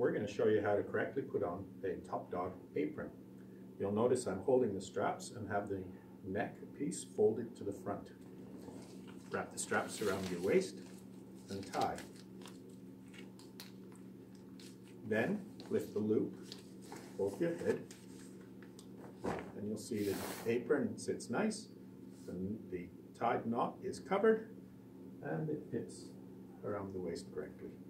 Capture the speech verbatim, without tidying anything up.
we're going to show you how to correctly put on a top dog apron. You'll notice I'm holding the straps and have the neck piece folded to the front. Wrap the straps around your waist and tie. Then lift the loop over your head and you'll see the apron sits nice, and the tied knot is covered and it fits around the waist correctly.